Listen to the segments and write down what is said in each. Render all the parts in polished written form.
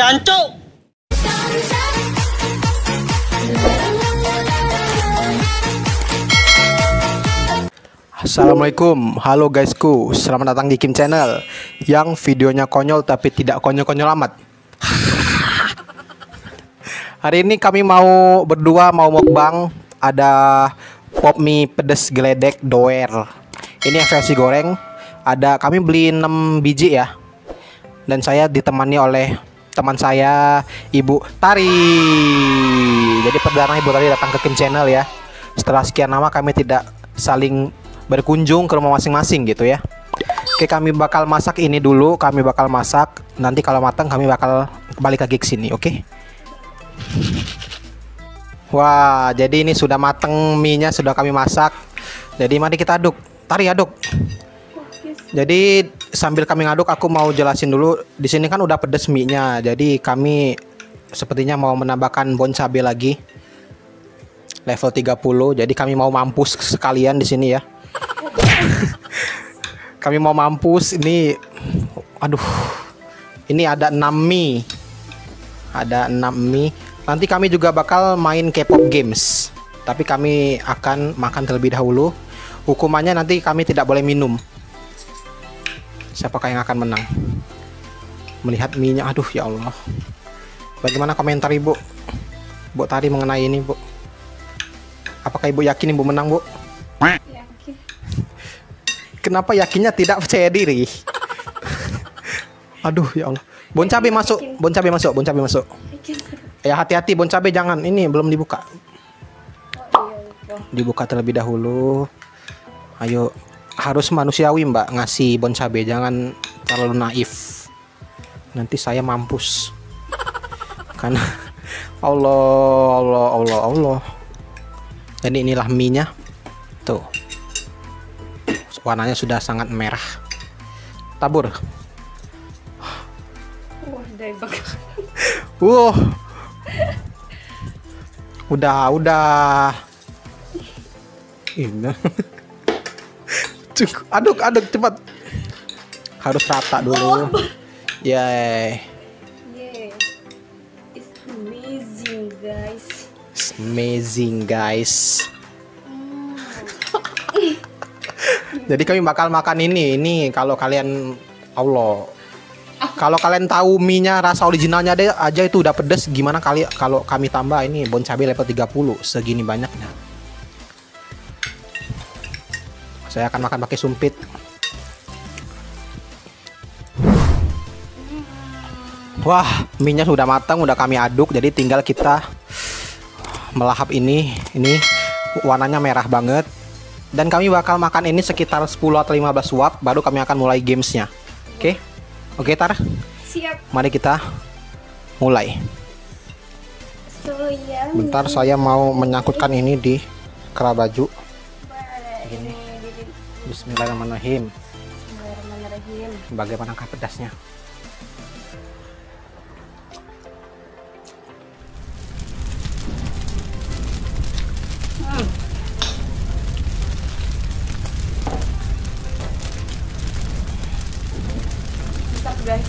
Apaan cok? Assalamualaikum, halo guysku, selamat datang di Kim Channel yang videonya konyol tapi tidak konyol-konyol amat. Hari ini kami mau berdua mau mukbang, ada pop mie pedes geledek doer. Ini versi goreng. Ada kami beli 6 biji ya. Dan saya ditemani oleh teman saya, Ibu Tari. Jadi perdana Ibu Tari datang ke Kim Channel ya. Setelah sekian lama kami tidak saling berkunjung ke rumah masing-masing gitu ya. Oke, kami bakal masak ini dulu, kami bakal masak. Nanti kalau matang kami bakal balik lagi ke sini, oke? Wah, jadi ini sudah mateng mie-nya, sudah kami masak. Jadi mari kita aduk. Tari aduk. Jadi sambil kami ngaduk aku mau jelasin dulu. Di sini kan udah pedes mie-nya. Jadi kami sepertinya mau menambahkan bon cabe lagi. Level 30. Jadi kami mau mampus sekalian di sini ya. Kami mau mampus ini. Aduh. Ini ada 6 mie. Ada 6 mie. Nanti kami juga bakal main K-pop games. Tapi kami akan makan terlebih dahulu. Hukumannya nanti kami tidak boleh minum. Siapakah yang akan menang? Melihat mie-nya, aduh ya Allah. Bagaimana komentar Ibu? Bu Tari mengenai ini, Bu? Apakah Ibu yakin Ibu menang, Bu? Yakin. Kenapa yakinnya tidak percaya diri? Aduh ya Allah. Bon cabe masuk, bon cabe masuk, bon cabe masuk. Ya hati-hati bon cabe jangan, ini belum dibuka. Dibuka terlebih dahulu. Ayo, harus manusiawi Mbak ngasih bon cabe, jangan terlalu naif. Nanti saya mampus. Karena Allah. Jadi inilah mie-nya. Tuh. Warnanya sudah sangat merah. Tabur. Wah, debak. Udah. Ini. Aduk cepat. Harus rata dulu. Yay. Yeah. It's amazing, guys. It's amazing, guys. Jadi kami bakal makan ini. Ini kalau kalian kalau kalian tahu mie-nya rasa originalnya aja itu udah pedes, gimana kali kalau kami tambah ini bon cabai level 30 segini banyaknya. Saya akan makan pakai sumpit. Wah, mie-nya sudah matang, udah kami aduk, jadi tinggal kita melahap ini. Ini warnanya merah banget. Dan kami bakal makan ini sekitar 10 atau 15 suap, baru kami akan mulai gamesnya. Oke? Oke, Tar? Siap. Mari kita mulai. Bentar, saya mau menyangkutkan ini di kerah baju. Begini. Bismillahirrahmanirrahim. Bismillahirrahmanirrahim. Bagaimanakah pedasnya? Mantap, guys.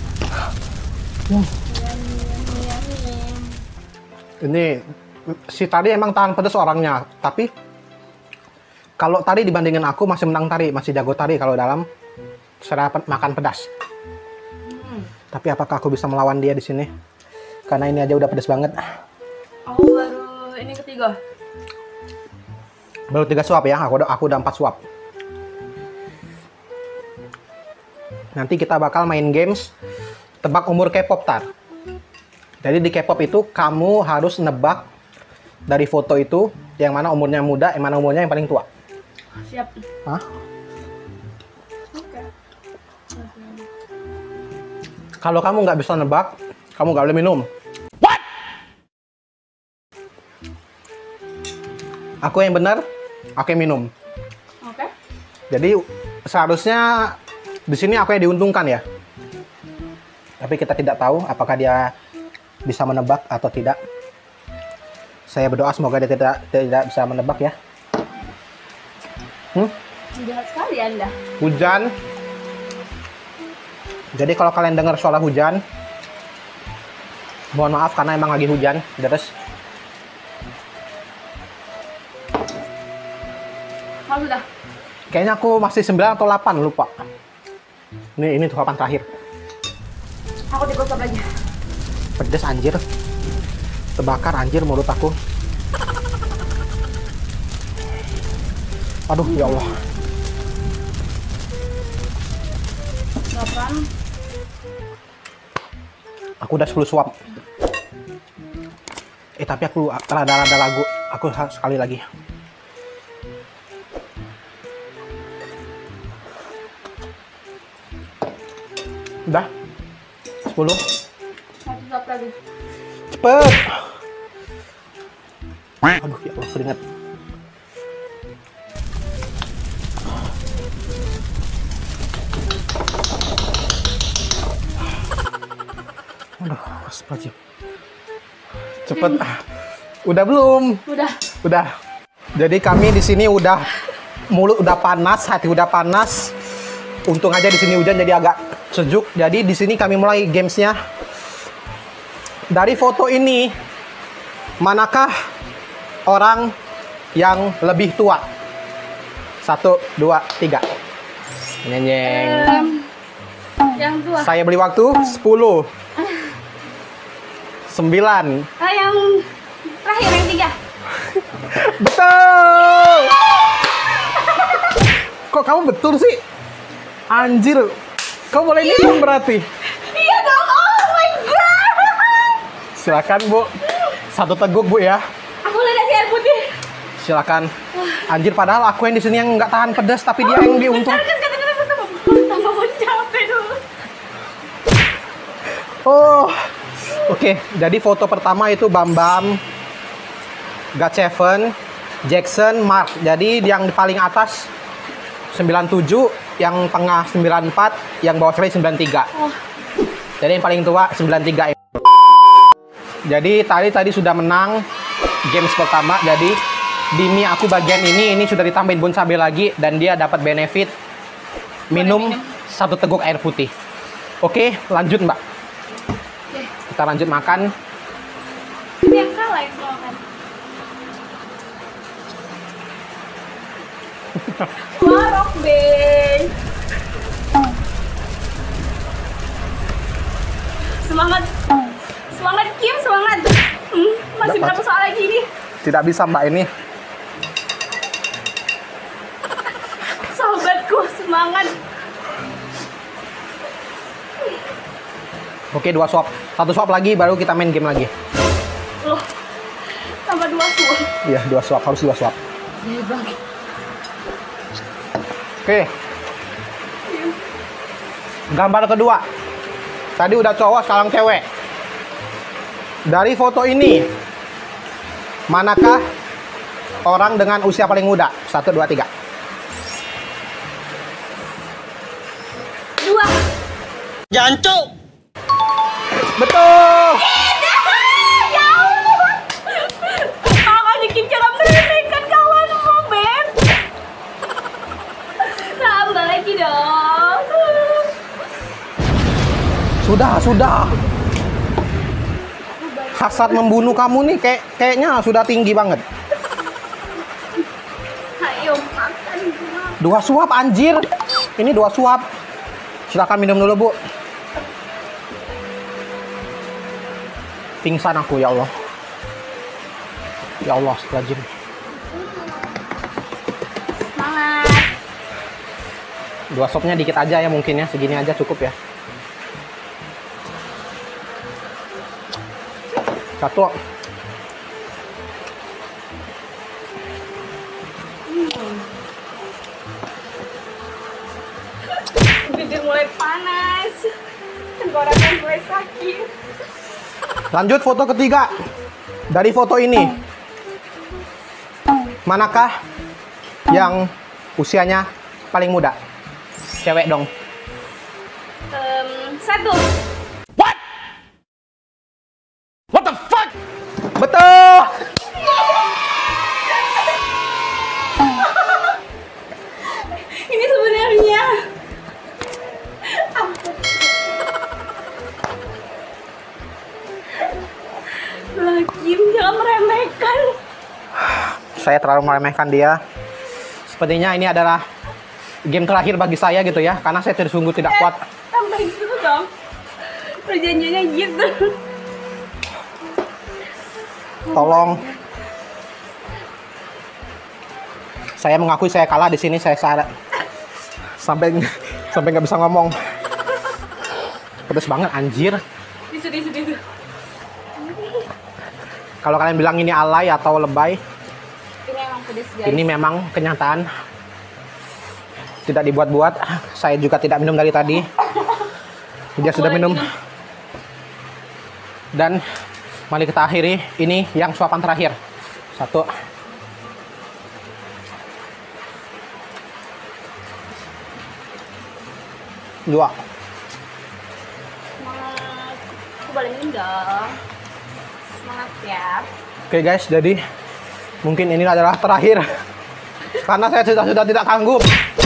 Ini si Tari emang tahan pedas orangnya, tapi kalau Tari dibandingin aku masih menang Tari, masih jago Tari kalau dalam cara makan pedas. Tapi apakah aku bisa melawan dia di sini? Karena ini aja udah pedas banget. Aku baru ini ketiga. Baru 3 suap ya, aku udah 4 suap. Nanti kita bakal main games tebak umur K-pop, Tar. Jadi di K-pop itu kamu harus nebak dari foto itu yang mana umurnya muda, yang mana umurnya yang paling tua. Siap. Hah? Oke. Kalau kamu nggak bisa nebak, kamu nggak boleh minum. What? Aku yang benar, aku yang minum. Oke. Jadi seharusnya di sini aku yang diuntungkan ya. Tapi kita tidak tahu apakah dia bisa menebak atau tidak. Saya berdoa semoga dia tidak bisa menebak ya. Jahat sekali Anda. Hujan. Jadi kalau kalian dengar suara hujan, Mohon maaf karena emang lagi hujan deres. Oh, sudah. Kayaknya aku masih 9 atau 8, lupa. Ini tuh kapan terakhir. Aku digosok aja. Pedes anjir. Terbakar anjir mulut aku. Aduh ya Allah. 8. Aku udah 10 suap. Tapi aku rada-rada lagu. Aku sekali lagi. Udah 10. 1 suap lagi. Cepet. Aduh ya Allah keringat. Aduh, astagfirullah. Cepet. Udah belum? Udah. Jadi kami di sini udah mulut udah panas, hati udah panas. Untung aja di sini hujan jadi agak sejuk. Jadi di sini kami mulai gamesnya. Dari foto ini, manakah orang yang lebih tua? 1, 2, 3. Nyenyeng. Yang tua. Saya beli waktu 10. 9. Yang terakhir yang 3. Betul. Kok kamu betul sih? Anjir. Kau boleh minum berarti. Iya dong. Oh my god. Silakan, Bu. 1 teguk, Bu ya. Aku udah kasih air putih. Silakan. Anjir, padahal aku yang di sini yang nggak tahan pedas, tapi dia yang diuntung. Tambah mau capek dulu. Oh. Oke, jadi foto pertama itu Bambam, God7, Jackson, Mark. Jadi yang di paling atas 97, yang tengah 94, yang bawah sekali 93. Oh. Jadi yang paling tua 93. Jadi tadi sudah menang games pertama. Jadi di mie aku bagian ini sudah ditambahin bon cabai lagi dan dia dapat benefit minum 1 teguk air putih. Oke, lanjut Mbak. Kita lanjut makan. Ini yang kalah yang selalu kan. Warok, Beng. Semangat. Semangat, Kim, semangat. Masih Dapat. berapa soal lagi nih? Tidak bisa Mbak ini. Sahabatku, semangat. Oke, 2 suap. 1 suap lagi baru kita main game lagi. Loh, tambah 2 suap. Iya, 2 suap. Harus 2 suap. Iya, Bang. Oke. Gambar kedua. Tadi udah cowok, sekarang cewek. Dari foto ini, manakah orang dengan usia paling muda? 1, 2, 3. 2. Jancuk. Betul. Ya Allah. Makanya Kim jangan meremehkan kawanmu, Beb. Tambah lagi dong. Sudah. Hasrat membunuh kamu nih kayaknya sudah tinggi banget. Ayo makan. 2 suap anjir. Ini 2 suap. Silakan minum dulu, Bu. Pingsan aku ya Allah. Ya Allah, astagfirullah. Semangat. 2 sopnya dikit aja ya mungkin ya. Segini aja cukup ya. 1. Bibir mulai panas. Tenggorokan mulai sakit. Lanjut foto ketiga. Dari foto ini, manakah yang usianya paling muda? Cewek dong. 1. What the fuck? Betul. Ini sebenarnya. saya terlalu meremehkan dia. Sepertinya ini adalah game terakhir bagi saya gitu ya, karena saya sungguh tidak kuat. Tambahin dulu dong. Perjanjiannya gitu. Tolong. Saya mengakui saya kalah di sini, saya salah. Sampai nggak bisa ngomong. Pedes banget anjir. Tisu. Kalau kalian bilang ini alay atau lebay, Ini emang pedes guys. ini memang kenyataan. Tidak dibuat-buat. Saya juga tidak minum dari tadi. Dia sudah minum. Dan mari kita akhiri. Ini yang suapan terakhir. 1. Dua. Semangat. Aku boleh minum dong. Semangat ya. Oke guys, jadi mungkin ini adalah terakhir. Karena saya sudah tidak sanggup.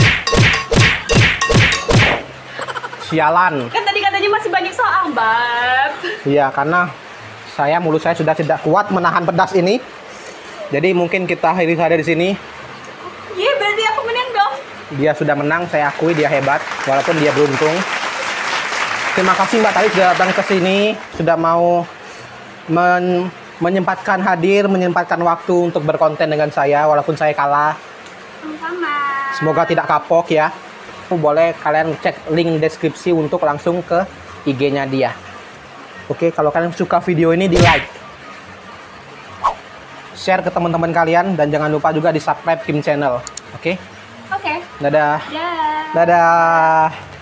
Sialan. Kan tadi katanya masih banyak soal, Bab. Iya, karena mulut saya sudah tidak kuat menahan pedas ini. Jadi mungkin kita akhiri saja di sini. Iya, berarti aku menang dong. Dia sudah menang, saya akui dia hebat, walaupun dia beruntung. Terima kasih Mbak Tali sudah datang ke sini, sudah mau menyempatkan hadir, menyempatkan waktu untuk berkonten dengan saya, walaupun saya kalah. Sama-sama. Semoga tidak kapok ya. Boleh kalian cek link deskripsi untuk langsung ke IG-nya dia. Oke, kalau kalian suka video ini di like, share ke teman-teman kalian, dan jangan lupa juga di subscribe Kim Channel. Oke? Oke. Dadah. Dah. Dadah.